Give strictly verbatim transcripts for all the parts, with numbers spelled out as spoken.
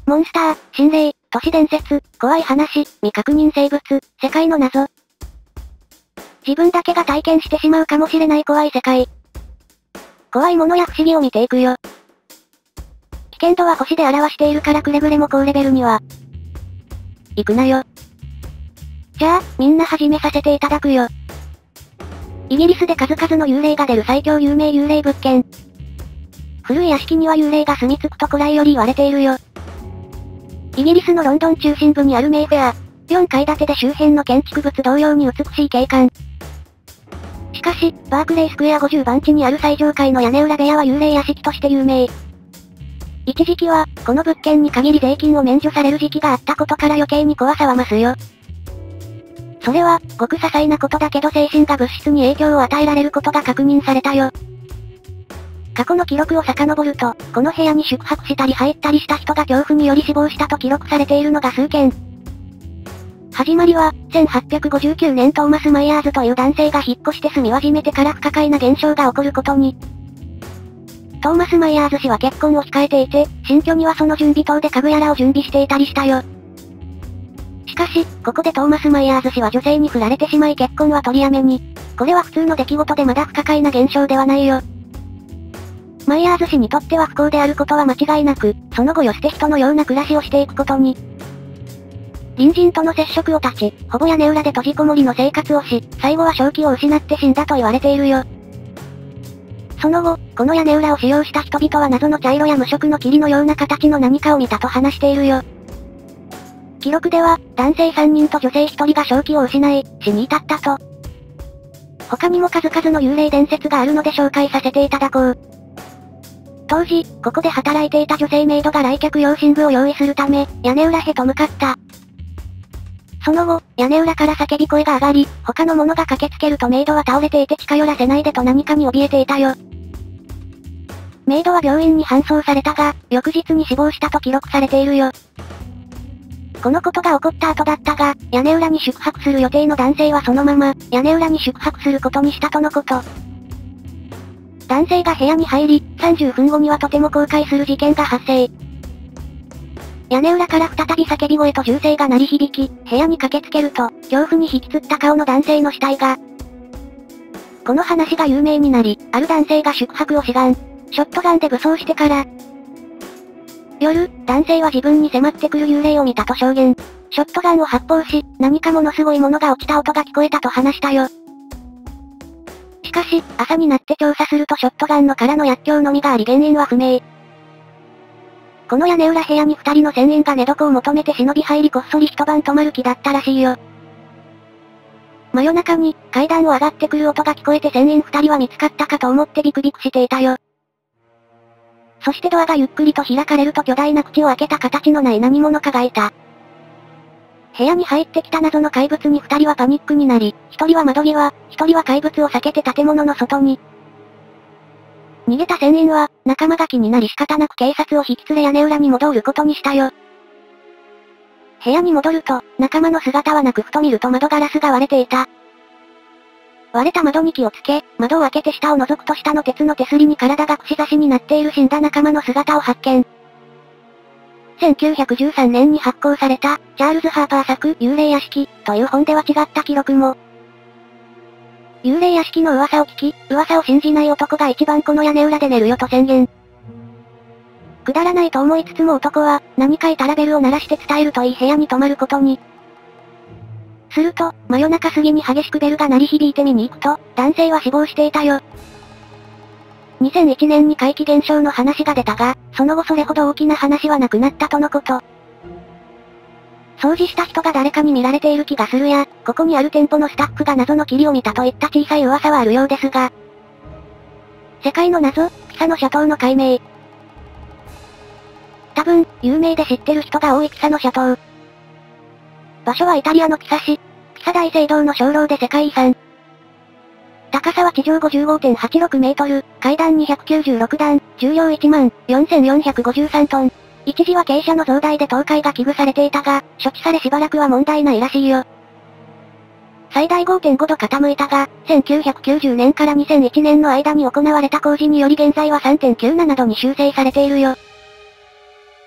モンスター、心霊、都市伝説、怖い話、未確認生物、世界の謎。自分だけが体験してしまうかもしれない怖い世界。怖いものや不思議を見ていくよ。危険度は星で表しているからくれぐれも高レベルには。行くなよ。じゃあ、みんな始めさせていただくよ。イギリスで数々の幽霊が出る最強有名幽霊物件。古い屋敷には幽霊が住み着くと古来より言われているよ。イギリスのロンドン中心部にあるメイフェア。よんかい建てで周辺の建築物同様に美しい景観。しかし、バークレイスクエアごじゅうばん地にある最上階の屋根裏部屋は幽霊屋敷として有名。一時期は、この物件に限り税金を免除される時期があったことから余計に怖さは増すよ。それは、ごく些細なことだけど精神が物質に影響を与えられることが確認されたよ。過去の記録を遡ると、この部屋に宿泊したり入ったりした人が恐怖により死亡したと記録されているのが数件。始まりは、せんはっぴゃくごじゅうきゅうねんトーマス・マイヤーズという男性が引っ越して住み始めてから不可解な現象が起こることに。トーマス・マイヤーズ氏は結婚を控えていて、新居にはその準備棟で家具やらを準備していたりしたよ。しかし、ここでトーマス・マイヤーズ氏は女性に振られてしまい結婚は取りやめに。これは普通の出来事でまだ不可解な現象ではないよ。マイヤーズ氏にとっては不幸であることは間違いなく、その後よ捨て人のような暮らしをしていくことに。隣人との接触を断ち、ほぼ屋根裏で閉じこもりの生活をし、最後は正気を失って死んだと言われているよ。その後、この屋根裏を使用した人々は謎の茶色や無色の霧のような形の何かを見たと話しているよ。記録では、男性さんにんと女性ひとりが正気を失い、死に至ったと。他にも数々の幽霊伝説があるので紹介させていただこう。当時、ここで働いていた女性メイドが来客用寝具を用意するため、屋根裏へと向かった。その後、屋根裏から叫び声が上がり、他の者が駆けつけるとメイドは倒れていて近寄らせないでと何かに怯えていたよ。メイドは病院に搬送されたが、翌日に死亡したと記録されているよ。このことが起こった後だったが、屋根裏に宿泊する予定の男性はそのまま、屋根裏に宿泊することにしたとのこと。男性が部屋に入り、さんじゅっぷんごにはとても後悔する事件が発生。屋根裏から再び叫び声と銃声が鳴り響き、部屋に駆けつけると、恐怖に引きつった顔の男性の死体が。この話が有名になり、ある男性が宿泊を志願。ショットガンで武装してから。夜、男性は自分に迫ってくる幽霊を見たと証言。ショットガンを発砲し、何かものすごいものが落ちた音が聞こえたと話したよ。しかし、朝になって調査するとショットガンの空の薬莢のみがあり原因は不明。この屋根裏部屋に二人の船員が寝床を求めて忍び入りこっそり一晩泊まる気だったらしいよ。真夜中に、階段を上がってくる音が聞こえて船員二人は見つかったかと思ってビクビクしていたよ。そしてドアがゆっくりと開かれると巨大な口を開けた形のない何者かがいた。部屋に入ってきた謎の怪物に二人はパニックになり、一人は窓際、一人は怪物を避けて建物の外に。逃げた船員は、仲間が気になり仕方なく警察を引き連れ屋根裏に戻ることにしたよ。部屋に戻ると、仲間の姿はなくふと見ると窓ガラスが割れていた。割れた窓に気をつけ、窓を開けて下を覗くと下の鉄の手すりに体が串刺しになっている死んだ仲間の姿を発見。せんきゅうひゃくじゅうさんねんに発行された、チャールズ・ハーパー作幽霊屋敷という本では違った記録も。幽霊屋敷の噂を聞き、噂を信じない男が一番この屋根裏で寝るよと宣言。くだらないと思いつつも男は、何かいたらベルを鳴らして伝えるといい部屋に泊まることに。すると、真夜中過ぎに激しくベルが鳴り響いて見に行くと、男性は死亡していたよ。にせんいちねんに怪奇現象の話が出たが、その後それほど大きな話はなくなったとのこと。掃除した人が誰かに見られている気がするや、ここにある店舗のスタッフが謎の霧を見たといった小さい噂はあるようですが。世界の謎、ピサの斜塔の解明。多分、有名で知ってる人が多いピサの斜塔。場所はイタリアのピサ市。ピサ大聖堂の鐘楼で世界遺産。高さは地上 ごじゅうごてんはちろくメートル、階段にひゃくきゅうじゅうろくだん、重量いちまんよんせんよんひゃくごじゅうさんトン。一時は傾斜の増大で倒壊が危惧されていたが、処置されしばらくは問題ないらしいよ。最大 ごてんごど傾いたが、せんきゅうひゃくきゅうじゅうねんからにせんいちねんの間に行われた工事により現在は さんてんきゅうななどに修正されているよ。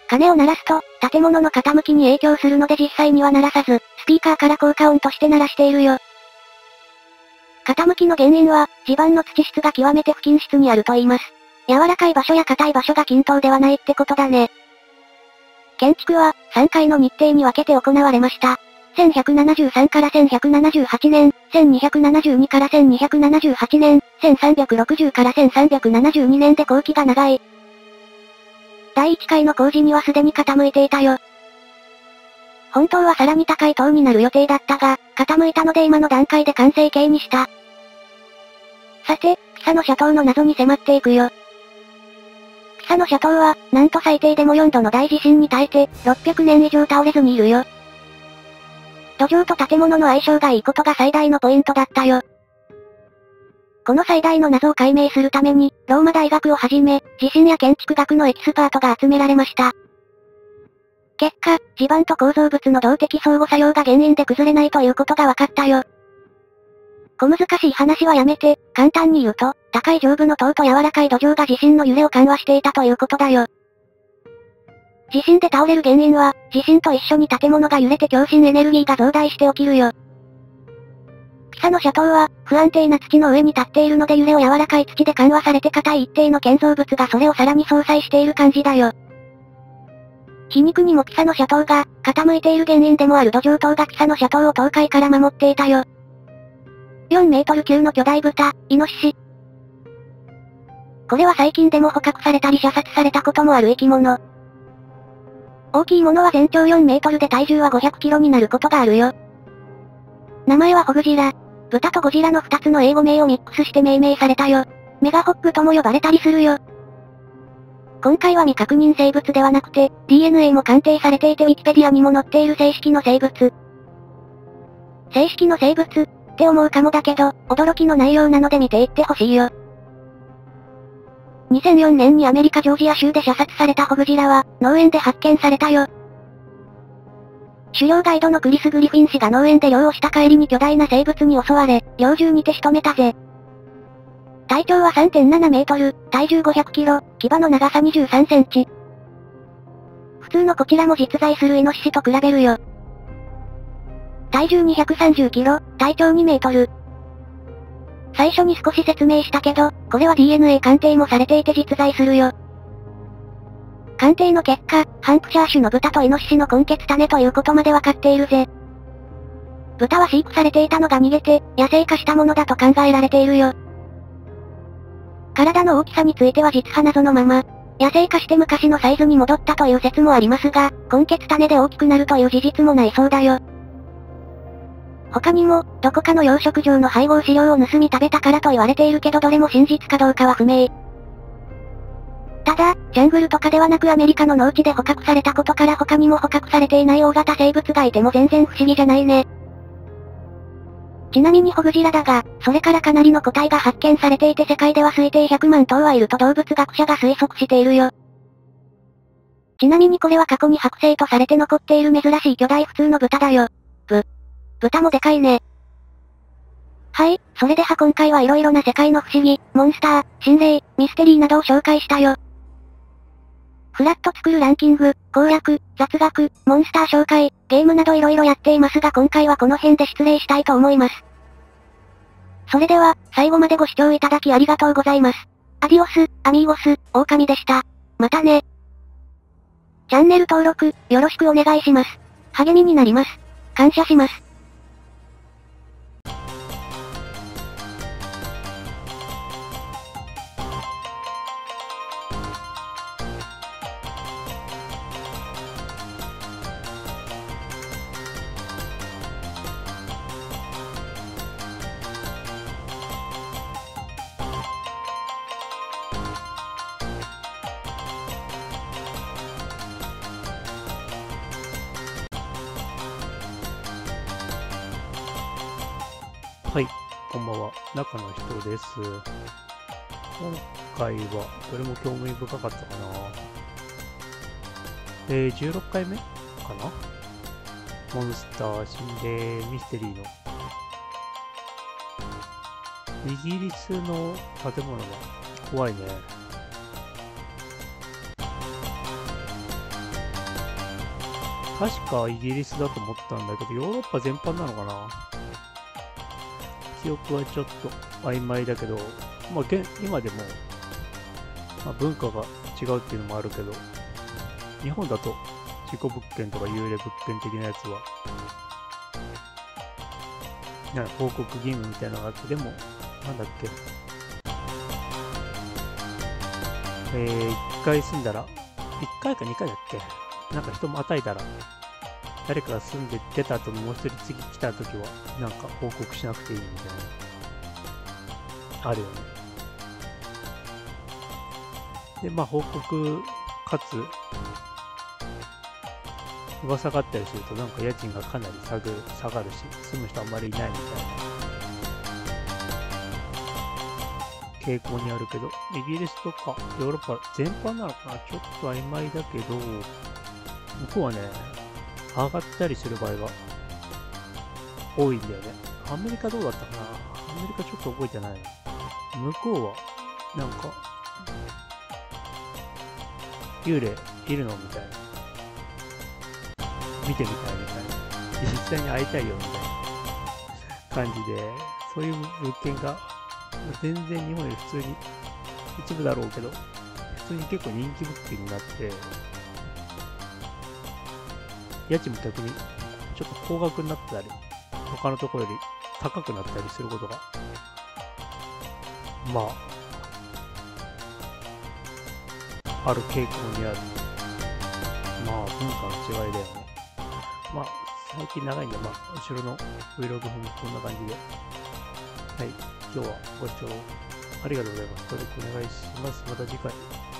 鐘を鳴らすと、建物の傾きに影響するので実際には鳴らさず、スピーカーから効果音として鳴らしているよ。傾きの原因は、地盤の土質が極めて不均質にあると言います。柔らかい場所や硬い場所が均等ではないってことだね。建築は、さんかいの日程に分けて行われました。せんひゃくななじゅうさんからせんひゃくななじゅうはちねん、せんにひゃくななじゅうにからせんにひゃくななじゅうはちねん、せんさんびゃくろくじゅうからせんさんびゃくななじゅうにねんで工期が長い。だいいっかいの工事にはすでに傾いていたよ。本当はさらに高い塔になる予定だったが、傾いたので今の段階で完成形にした。さて、ピサの斜塔の謎に迫っていくよ。ピサの斜塔は、なんと最低でもよんどの大地震に耐えて、ろっぴゃくねん以上倒れずにいるよ。土壌と建物の相性がいいことが最大のポイントだったよ。この最大の謎を解明するために、ローマ大学をはじめ、地震や建築学のエキスパートが集められました。結果、地盤と構造物の動的相互作用が原因で崩れないということが分かったよ。小難しい話はやめて、簡単に言うと、高い上部の塔と柔らかい土壌が地震の揺れを緩和していたということだよ。地震で倒れる原因は、地震と一緒に建物が揺れて共振エネルギーが増大して起きるよ。ピサの斜塔は、不安定な土の上に立っているので揺れを柔らかい土で緩和されて硬い一定の建造物がそれをさらに相殺している感じだよ。皮肉にもピサの斜塔が、傾いている原因でもある土壌塔がピサの斜塔を倒壊から守っていたよ。よんメートル級の巨大豚、イノシシ。これは最近でも捕獲されたり射殺されたこともある生き物。大きいものは全長よんメートルで体重はごひゃくキロになることがあるよ。名前はホグジラ。豚とゴジラのふたつの英語名をミックスして命名されたよ。メガホップとも呼ばれたりするよ。今回は未確認生物ではなくて、ディーエヌエー も鑑定されていてウィキペディアにも載っている正式の生物。正式の生物って思うかもだけど、驚きの内容なので見ていってほしいよ。にせんよねんにアメリカジョージア州で射殺されたホグジラは、農園で発見されたよ。狩猟ガイドのクリス・グリフィン氏が農園で猟をした帰りに巨大な生物に襲われ、猟銃にて仕留めたぜ。体長は さんてんななメートル、体重ごひゃくキロ、牙の長さにじゅうさんセンチ。普通のこちらも実在するイノシシと比べるよ。体重にひゃくさんじゅうキロ、体長にメートル。最初に少し説明したけど、これは ディーエヌエー 鑑定もされていて実在するよ。鑑定の結果、ハンプシャー種の豚とイノシシの根血種ということまでわかっているぜ。豚は飼育されていたのが逃げて、野生化したものだと考えられているよ。体の大きさについては実は謎のまま、野生化して昔のサイズに戻ったという説もありますが、根血種で大きくなるという事実もないそうだよ。他にも、どこかの養殖場の配合飼料を盗み食べたからと言われているけどどれも真実かどうかは不明。ただ、ジャングルとかではなくアメリカの農地で捕獲されたことから他にも捕獲されていない大型生物がいても全然不思議じゃないね。ちなみにホグジラだが、それからかなりの個体が発見されていて世界では推定ひゃくまんとうはいると動物学者が推測しているよ。ちなみにこれは過去に剥製とされて残っている珍しい巨大普通の豚だよ。ぶ、豚もでかいね。はい、それでは今回は色々な世界の不思議、モンスター、心霊、ミステリーなどを紹介したよ。フラット作るランキング、攻略、雑学、モンスター紹介、ゲームなど色々やっていますが今回はこの辺で失礼したいと思います。それでは、最後までご視聴いただきありがとうございます。アディオス、アミーゴス、狼でした。またね。チャンネル登録、よろしくお願いします。励みになります。感謝します。 はい、こんばんは、中の人です。今回は、どれも興味深かったかな。えー、じゅうろっかいめかな。モンスター、心霊、ミステリーの。イギリスの建物が怖いね。 確かイギリスだと思ったんだけど、ヨーロッパ全般なのかな。記憶はちょっと曖昧だけど、まあ、現今でも、まあ、文化が違うっていうのもあるけど、日本だと事故物件とか幽霊物件的なやつは、な報告義務みたいなのがあって、でも、なんだっけ、えー、いっかい住んだら、いっかいかにかいだっけ、なんか人も与えたら、誰かが住んで出た後にもう一人次来た時は、なんか報告しなくていいみたいな、あるよね。で、まあ報告、かつ、噂があったりすると、なんか家賃がかなり下がる下がるし、住む人あんまりいないみたいな傾向にあるけど、イギリスとかヨーロッパ全般なのかな、ちょっと曖昧だけど、向こうはね、上がったりする場合が多いんだよね。アメリカどうだったかな、アメリカちょっと覚えてないな。向こうは、なんか、幽霊いるのみたいな。見てみたいみたいな。実際に会いたいよみたいな感じで、そういう物件が全然日本より普通に、一部だろうけど、普通に結構人気物件になって、家賃も逆にちょっと高額になったり、他のところより高くなったりすることが、まあ、ある傾向にある。まあ、文化の違いだよね。まあ、最近長いんで、まあ、後ろの Vlog もこんな感じで。はい、今日はご視聴ありがとうございます。登録お願いします。また次回。